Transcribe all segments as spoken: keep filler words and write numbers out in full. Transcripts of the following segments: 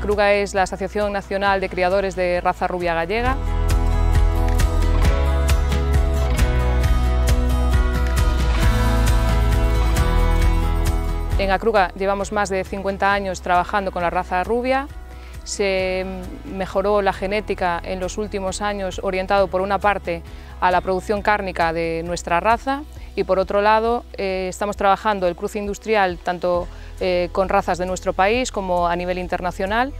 ACRUGA es la Asociación Nacional de Criadores de Raza Rubia Gallega. En ACRUGA llevamos más de cincuenta años trabajando con la raza rubia. Se mejoró la genética en los últimos años, orientado por una parte a la producción cárnica de nuestra raza y por otro lado eh, estamos trabajando el cruce industrial tanto eh, con razas de nuestro país como a nivel internacional.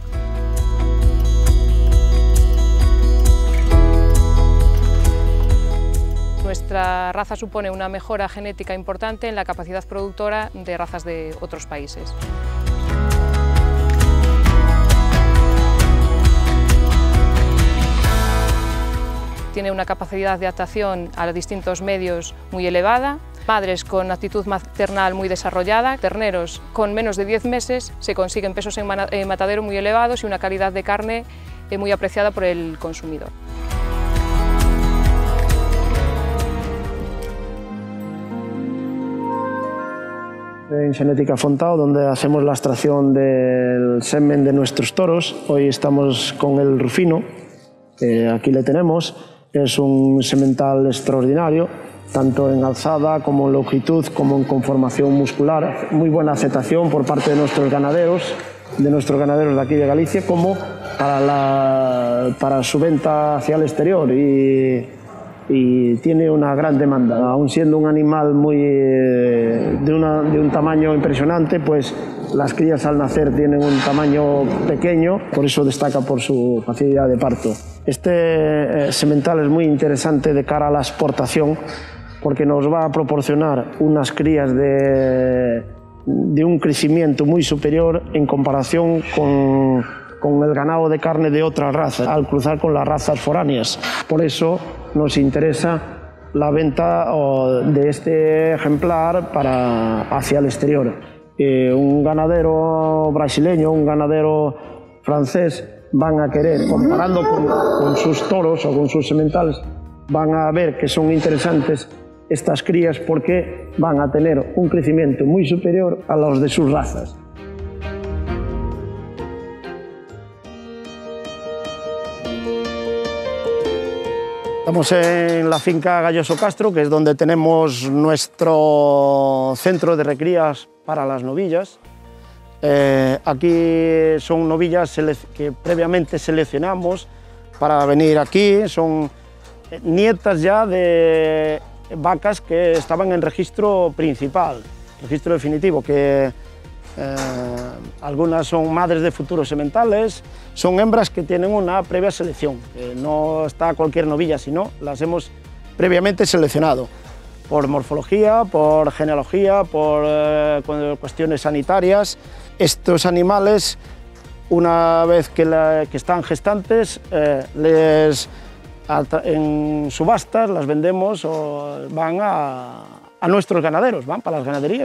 Nuestra raza supone una mejora genética importante en la capacidad productora de razas de otros países. Tiene una capacidad de adaptación a los distintos medios muy elevada, madres con actitud maternal muy desarrollada, terneros con menos de diez meses se consiguen pesos en matadero muy elevados y una calidad de carne muy apreciada por el consumidor. En Genética Fontao, donde hacemos la extracción del semen de nuestros toros. Hoy estamos con el Rufino, eh, aquí le tenemos. Es un semental extraordinario, tanto en alzada como en longitud, como en conformación muscular. Muy buena aceptación por parte de nuestros ganaderos, de nuestros ganaderos de aquí de Galicia, como para, la, para su venta hacia el exterior. Y, y tiene una gran demanda. Aún siendo un animal muy, de, una, de un tamaño impresionante, pues las crías al nacer tienen un tamaño pequeño, por eso destaca por su facilidad de parto. Este eh, semental es muy interesante de cara a la exportación porque nos va a proporcionar unas crías de, de un crecimiento muy superior en comparación con, con el ganado de carne de otras razas, al cruzar con las razas foráneas. Por eso nos interesa la venta de este ejemplar para, hacia el exterior. Eh, un ganadero brasileño, un ganadero francés van a querer, comparando con, con sus toros o con sus sementales, van a ver que son interesantes estas crías porque van a tener un crecimiento muy superior a los de sus razas. Estamos en la finca Galloso Castro, que es donde tenemos nuestro centro de recrías para las novillas. Eh, aquí son novillas que previamente seleccionamos para venir aquí, son nietas ya de vacas que estaban en registro principal, registro definitivo, que eh, algunas son madres de futuros sementales, son hembras que tienen una previa selección, que no está cualquier novilla, sino las hemos previamente seleccionado por morfología, por genealogía, por eh, cuestiones sanitarias. Estos animales, una vez que, la, que están gestantes, eh, les, en subastas las vendemos o van a, a nuestros ganaderos, van para las ganaderías.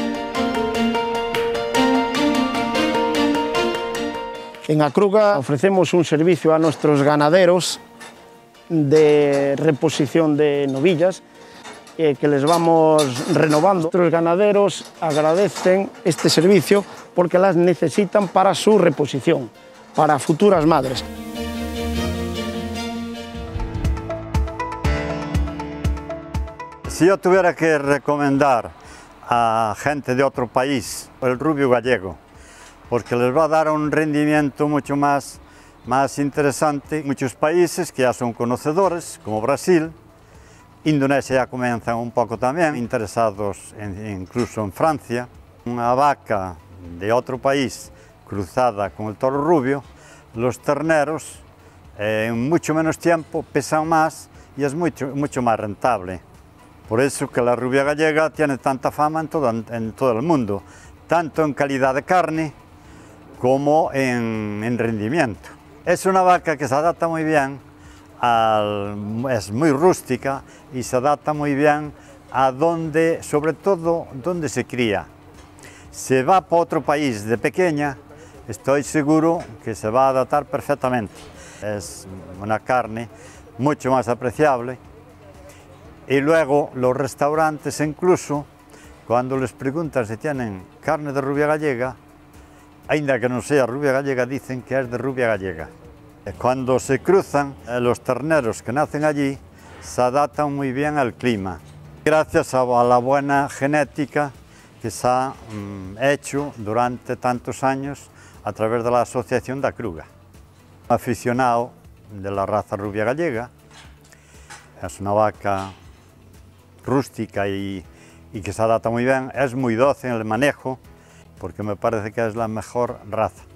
En ACRUGA ofrecemos un servicio a nuestros ganaderos de reposición de novillas, Eh, que les vamos renovando. Nuestros ganaderos agradecen este servicio porque las necesitan para su reposición, para futuras madres. Si yo tuviera que recomendar a gente de otro país el rubio gallego, porque les va a dar un rendimiento mucho más, más interesante. Muchos países que ya son conocedores, como Brasil, Indonesia ya comienzan un poco también, interesados en, incluso en Francia. Una vaca de otro país cruzada con el toro rubio, los terneros eh, en mucho menos tiempo pesan más y es mucho, mucho más rentable. Por eso que la rubia gallega tiene tanta fama en todo, en todo el mundo, tanto en calidad de carne como en, en rendimiento. Es una vaca que se adapta muy bien. Al, es muy rústica y se adapta muy bien a donde, sobre todo, donde se cría. Se va para otro país de pequeña, estoy seguro que se va a adaptar perfectamente. Es una carne mucho más apreciable. Y luego los restaurantes incluso, cuando les preguntan si tienen carne de rubia gallega, ainda que no sea rubia gallega, dicen que es de rubia gallega. Cuando se cruzan, los terneros que nacen allí se adaptan muy bien al clima, gracias a la buena genética que se ha mm, hecho durante tantos años a través de la Asociación da Cruga. Aficionado de la raza rubia gallega, es una vaca rústica y, y que se adapta muy bien, es muy dócil en el manejo, porque me parece que es la mejor raza.